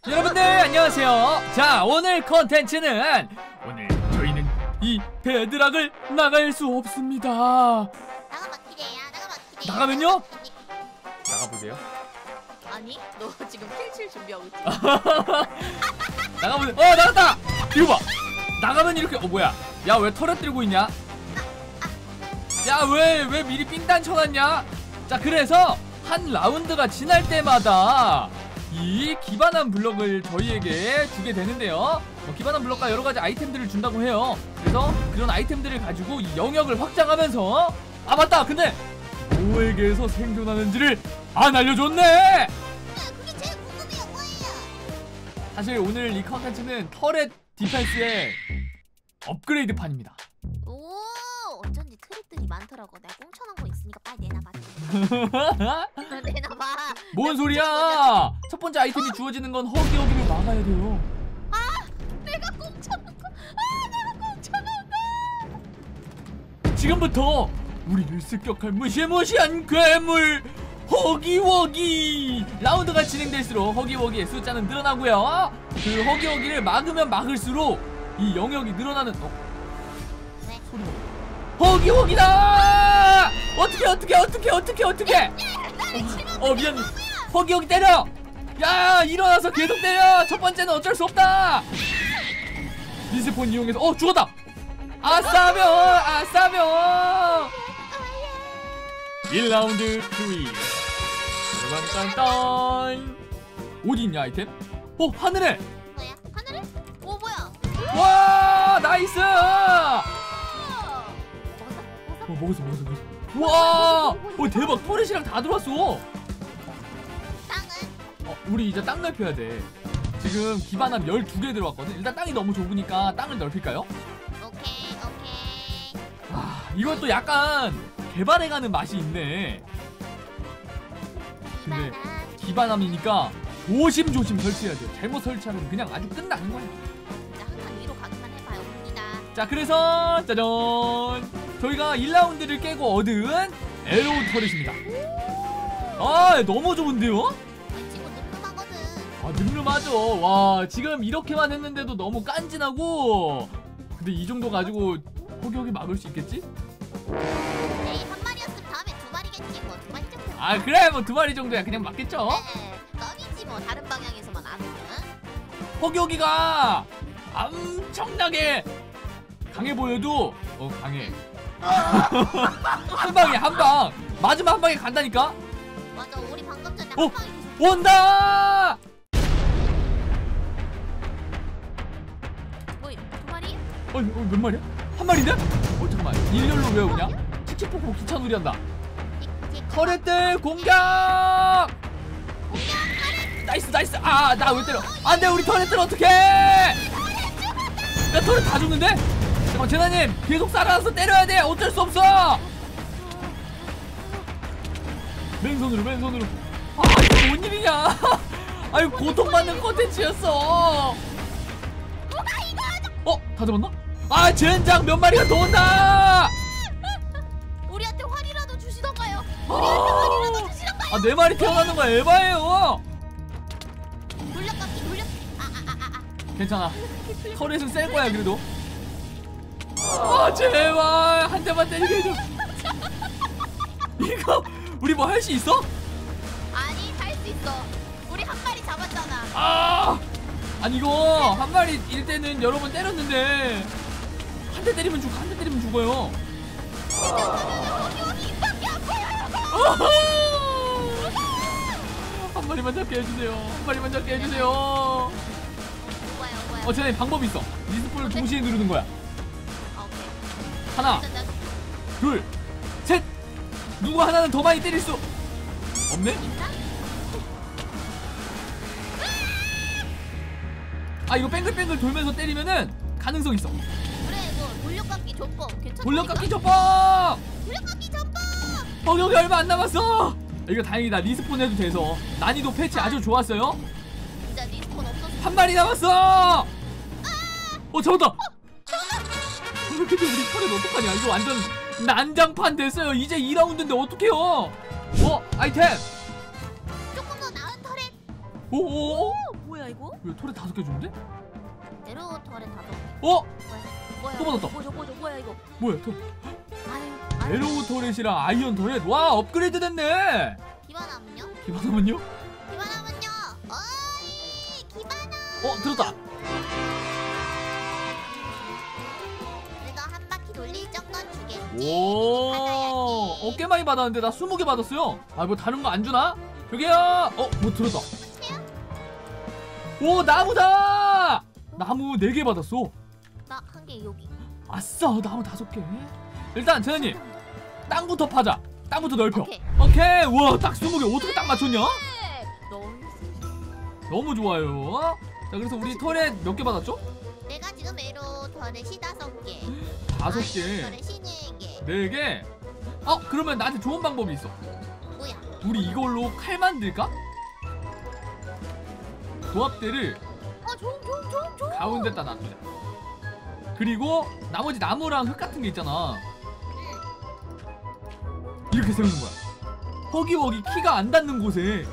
여러분들 안녕하세요. 자, 오늘 컨텐츠는 저희는 이 배드락을 나갈 수 없습니다. 나가면요? 나가보세요. 아니, 너 지금 킬칠 준비하고 있지? 나가보세요. 나갔다. 이거 봐. 나가면 이렇게 뭐야? 야, 왜 터렛 들고 있냐? 야, 왜 미리 삥단 쳐놨냐? 자, 그래서 한 라운드가 지날 때마다 이 기반한 블럭을 저희에게 주게 되는데요. 기반한 블럭과 여러가지 아이템들을 준다고 해요. 그래서 그런 아이템들을 가지고 이 영역을 확장하면서 맞다! 근데 뭐에게서 생존하는지를 안 알려줬네! 그게 제일 궁금해요. 뭐예요? 사실 오늘 이 컨텐츠는 터렛 디펜스의 업그레이드 판입니다. 오, 어쩐지 트랩들이 많더라고. 내가 꽁쳐놓은 거 있으니까 빨리 내놔봐. 내놔봐. 뭔 소리야! 첫 번째 아이템이 주어지는 건 허기허기를 막아야 돼요. 내가 꽁쳐놓은 거. 내가 꽁쳐놓은 거. 지금부터 우리를 습격할 무시무시한 괴물 허기워기! 라운드가 진행될수록 허기워기의 숫자는 늘어나고요. 그 허기워기를 막으면 막을수록 이 영역이 늘어나는 왜? 소리가 허기워기다! 어떻게 미안. 허기워기 때려! 야, 일어나서 계속 때려! 첫 번째는 어쩔 수 없다! 리스폰 이용해서 죽었다! 아싸며 1라운드 3 딴딴 어디 있냐 아이템? 하늘에! 뭐야? 하늘에? 오, 뭐야? 와, 나이스! 먹었어? 먹었어. 와! 대박, 토렛이랑 다 들어왔어. 땅은? 우리 이제 땅 넓혀야 돼. 지금 기반함 12개 들어왔거든. 일단 땅이 너무 좁으니까 땅을 넓힐까요? 오케이. 이것도 약간 개발해가는 맛이 있네. 근데 기반함이니까 조심조심 설치해야 돼요. 잘못 설치하면 그냥 아주 끝나는 거야. 한칸 위로 가기만 해봐요. 옵니다. 자, 그래서 짜잔! 저희가 1라운드를 깨고 얻은 에로우 터렛입니다. 너무 좋은데요? 이 친구 늠름하거든. 늠름하죠. 와, 지금 이렇게만 했는데도 너무 깐진하고. 근데 이 정도 가지고 허기허기 막을 수 있겠지? 에이, 한 마리였으면 다음에 두 마리겠지. 뭐 두 마리 정도. 그래, 뭐 2마리 정도야. 그냥 맞겠죠? 껌이지 뭐. 다른 방향에서만 안 오면. 허기허기가 엄청나게 강해 보여도 강해. 한 방 맞으면 한 방에 간다니까. 맞아, 우리 방금 전에 한 방에 온다. 뭐, 두 마리? 몇 마리야? 한 마리인데? 잠깐만, 일렬로 왜 오냐? 칙칙폭폭 기차놀이 한다. 터렛들 공격! 나이스. 나 왜 때려? 안돼, 우리 터렛들 어떡해! 야, 터렛 다 죽는데? 잠깐만, 제나님 계속 살아나서 때려야 돼. 어쩔 수 없어. 맨손으로. 이거 뭔 일이냐? 아유, 고통받는 컨텐츠였어. 다 잡았나? 젠장, 몇 마리가 더 온다. 우리한테 활이라도 주시던가요. 네 마리 태어나는 거야. 에바예요. 돌려깎기. 괜찮아. 터렛은 셀 거야 그래도. 제발 한 대만 때리게 해줘. 이거 우리 뭐 할 수 있어? 아니, 할 수 있어. 우리 한 마리 잡았잖아. 아니, 이거 한 마리일 때는 여러 번 때렸는데 한 대 때리면 죽어요. 여기 입밖에 안 보여요. 한 마리만 잡게 해주세요. 뭐야? 쟤네 방법이 있어. 리스폰을 동시에 누르는 거야. 오케이. 하나, 둘, 셋. 누구 하나는 더 많이 때릴 수 없네? 있나? 이거 뱅글뱅글 돌면서 때리면은 가능성 있어. 그래, 뭐 돌려깎기 전법 괜찮아. 돌려깎기 전법! 여기 얼마 안 남았어. 이거 다행이다. 리스폰 해도 돼서 난이도 패치 아주 좋았어요. 진짜 리스폰 없었어. 한 마리 남았어. 잡았다. 근데 우리 터렛 어떡하냐? 이거 완전 난장판 됐어요. 이제 2라운드인데 어떡해요? 아이템. 조금 더 나은 터렛. 오오오. 뭐야? 뭐야 이거? 왜 토레 5개 주는데? 에로 터렛 5개. 어? 뭐야? 또 받았다. 뭐야 이거? 뭐야? 아유. 에로우 토렛이랑 아이언 토렛. 와, 업그레이드 됐네. 기반하면요? 기반하면요? 기반하면요. 어이 기반아. 들었다. 그래도 한 바퀴 돌릴 정도는 주겠지. 오, 꽤 많이 받았는데 나 20개 받았어요. 아, 뭐 다른 거 안 주나? 저기요. 뭐 들었다. 오, 나무다. 나무 4개 받았어. 나 한 개 여기. 아싸, 나무 5개. 일단 재현님, 땅부터 파자. 땅부터 넓혀. 오케이. 우와, 딱 20개. 어떻게 딱 맞췄냐? 너무 너무 좋아요. 자, 그래서 우리 터렛 몇 개 받았죠? 내가 지금 에로 터렛이 5개. 5개. 터렛이 4개. 4개. 그러면 나한테 좋은 방법이 있어. 뭐야? 우리 이걸로 칼 만들까? 조합대를 종. 가운데다 놔두자. 그리고 나머지 나무랑 흙 같은 게 있잖아. 이렇게 세우는 거야. 허기허기 키가 안 닿는 곳에.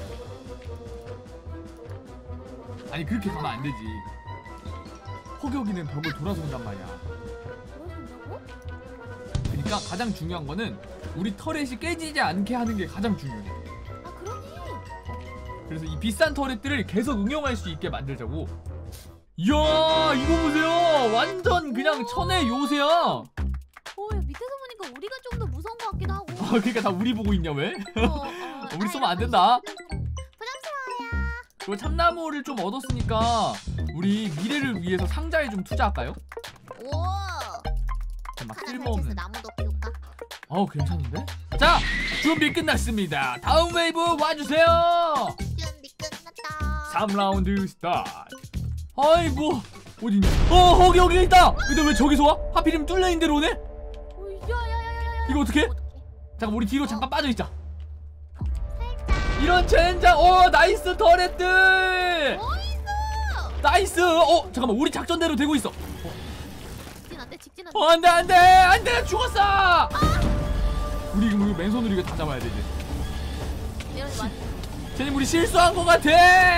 아니, 그렇게 가면 안 되지. 허기허기는 벽을 돌아서 온단 말이야. 돌아선다고? 그러니까 가장 중요한 거는 우리 터렛이 깨지지 않게 하는 게 가장 중요해. 아 그러네. 그래서 이 비싼 터렛들을 계속 응용할 수 있게 만들자고. 이야, 이거 보세요. 완전 그냥 천의 요새야. 야, 밑에서 보니까 우리가 좀 더 무서운 것 같기도 하고. 그러니까 다 우리 보고 있냐 왜? 우리 쏘면 안 된다. 부담스러워요. 그리고 참나무를 좀 얻었으니까 우리 미래를 위해서 상자에 좀 투자할까요? 오. 막 하나 쓸모없는. 설치해서 나무도 키울까? 괜찮은데? 자, 준비 끝났습니다. 다음 웨이브 와주세요. 준비 끝났다. 3라운드 스타트. 아이, 뭐 어디냐? 여기 있다. 근데 왜 저기서 와? 하필이면 뚫려있는 데로 오네? 야야야야야. 이거 어떻게? 어떡해? 잠깐, 우리 뒤로 잠깐 빠져있자. 살짝. 이런 젠장. 나이스 터렛들. 어이구. 나이스. 잠깐만, 우리 작전대로 되고 있어. 직진 안 돼. 직진 안 돼. 안돼 죽었어. 우리 이거 맨손으로 이거 다 잡아야 돼 이제. 이러지 마. 쟤님 우리 실수한 것 같아.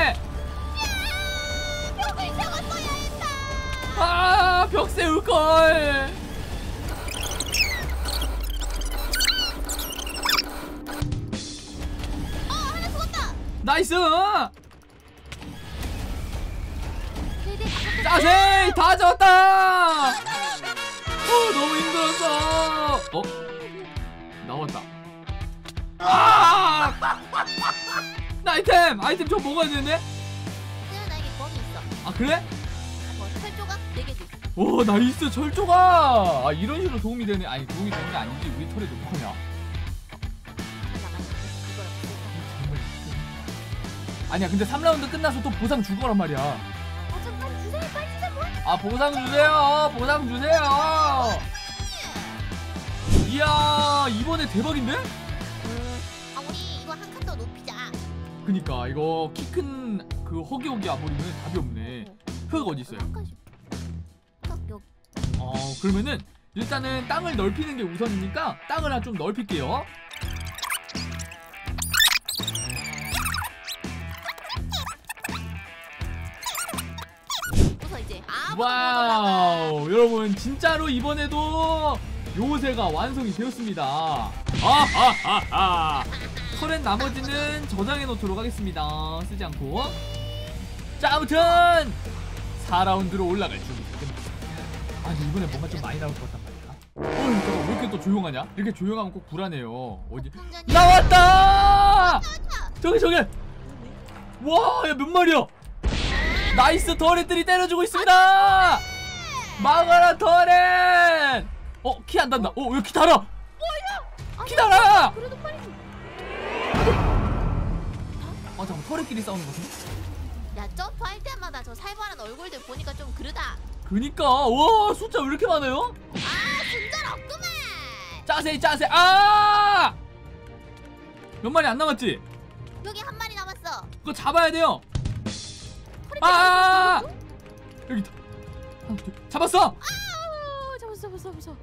벽을 세웠어야 했다. 벽 세울걸. 하나 죽었다. 나이스. 네네. 자세히 다 잡았다. 너무 힘들었어. 나왔다. 나 아이템 좀 먹어야 되는데. 나에게 범이 있어. 그래? 철조각 4개 줘. 오, 나이스. 철조가. 이런 식으로 도움이 되네. 아니, 도움이 되는 게 아니지. 우리 털에 좀 커냐. 아니야, 근데 3라운드 끝나서 또 보상 줄 거란 말이야. 잠깐 주세요. 빨리 주세요. 보상 주세요. 보상 주세요. 이야, 이번에 대박인데? 우리 이거 한 칸 더 높이자. 그니까 이거 키 큰 그 허기허기 아버리면 답이 없네. 흙 어디 있어요? 한 칸씩. 여기. 그러면은 일단은 땅을 넓히는 게 우선이니까 땅을 좀 넓힐게요. 웃어 이제. 와우, 여러분 진짜로 이번에도 요새가 완성이 되었습니다. 터렛 나머지는 저장해 놓도록 하겠습니다. 쓰지 않고. 자, 아무튼 4라운드로 올라갈 준비 됩니다. 근데 이번에 뭔가 좀 많이 나올 것 같단 말이야. 잠깐, 왜 이렇게 또 조용하냐? 이렇게 조용하면 꼭 불안해요. 어디? 나왔다! 저기! 와, 야, 몇 마리야? 나이스. 터렛들이 때려주고 있습니다. 막아라 터렛. 키 안 닿는다. 왜 키 달아? 뭐야? 키 달아. 그래도 빨리 좀. 잠깐, 터렛끼리 싸우는 거지? 야, 점프할 때마다 저 살벌한 얼굴들 보니까 좀 그러다. 그니까. 와, 숫자 왜 이렇게 많아요? 순전없구만. 짜세. 몇 마리 안 남았지? 여기 한 마리 남았어. 그거 잡아야 돼요. 여기 있다. 하나, 둘. 잡았어. 잡았어.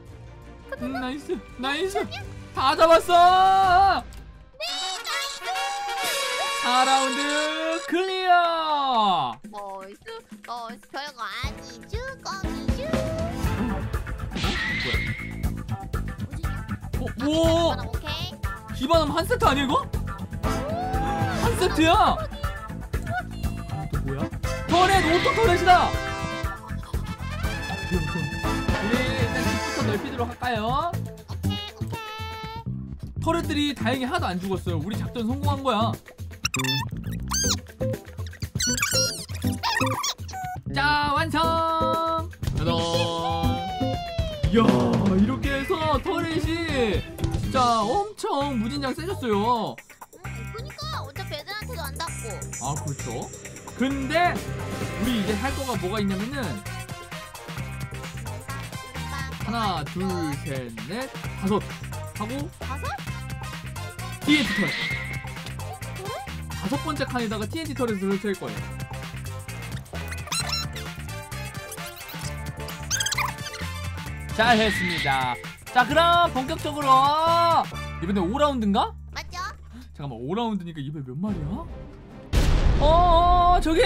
나이스. 다 잡았어. 4라운드 클리어. 나이스 별거 아니죠 껌이죠. 뭐? 오케이. 기반하면 한 세트 아니야 이거? 한 세트야? 또 뭐야? 터렛 오토 터렛이다. 우리 일단 집부터 넓히도록 할까요? 터렛들이 다행히 하나도 안 죽었어요. 우리 작전 성공한 거야. 자, 완성! 짜잔! 이야, 이렇게 해서 터렛이 진짜 엄청 무진장 세졌어요. 그니까 어차피 애들한테도 안 닿고. 아, 그렇죠. 근데 우리 이제 할 거가 뭐가 있냐면은 하나, 둘, 셋, 넷, 다섯 하고 다섯? TNT 터렛. 다섯 번째 칸에다가 TNT 터렛을 설치할 거예요. 잘 했습니다. 자, 그럼 본격적으로 이번에 5라운드인가? 맞죠? 잠깐만, 5라운드니까 이번에 몇 마리야? 저기!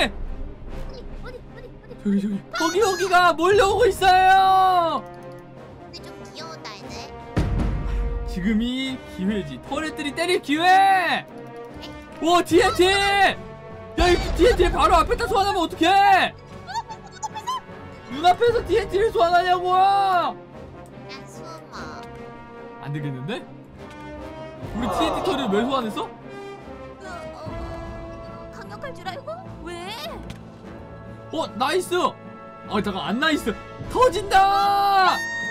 저기 여기가 몰려오고 있어요! 근데 좀 귀여웠다 애들. 지금이 기회지. 터렛들이 때릴 기회! 오, TNT! 야, 이 TNT 바로 앞에다 소환하면 어떡해! 눈앞에서 TNT를 소환하냐고! 난 숨어. 안 되겠는데? 우리 TNT 터렛 왜 소환했어? 강력할 줄 알고? 왜? 나이스! 잠깐, 안 나이스! 터진다!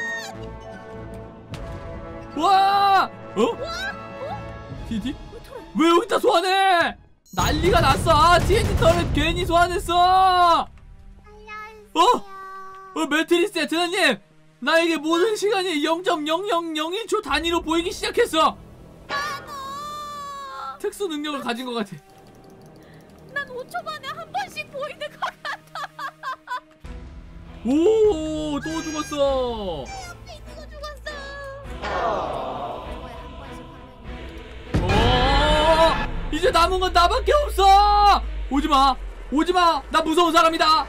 와! TNT? 왜 여기다 소환해? 난리가 났어! TNT 터렛 괜히 소환했어! 매트리스 대단님! 나에게 모든 시간이 0.0001초 단위로 보이기 시작했어! 특수 능력을 가진 것 같아. 난 5초 만에 한 번씩 보이는 것 같아. 오, 또 죽었어. 옆에 있는 거 죽었어. 이제 남은 건 나밖에 없어. 오지마, 오지마. 나 무서운 사람이다.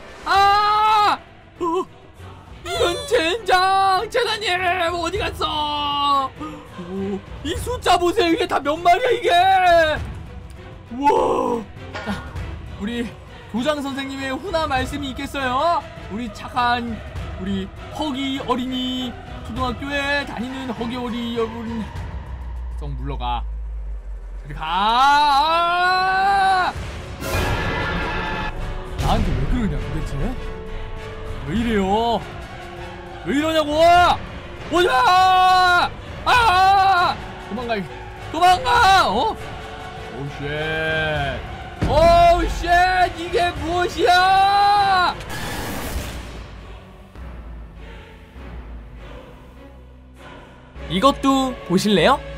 이런 젠장. 재단님 어디 갔어? 이 숫자 보세요. 이게 다 몇 마리야 이게. 우와. 자, 우리 교장 선생님의 훈화 말씀이 있겠어요? 우리 착한 우리 허기 어린이 초등학교에 다니는 허기 어린이 여러분, 성 물러가. 저리 가. 나한테 왜 그러냐 도대체? 왜 이래요? 왜 이러냐고! 오지마! 도망가! 오쉣! 이게 무엇이야! 이것도 보실래요?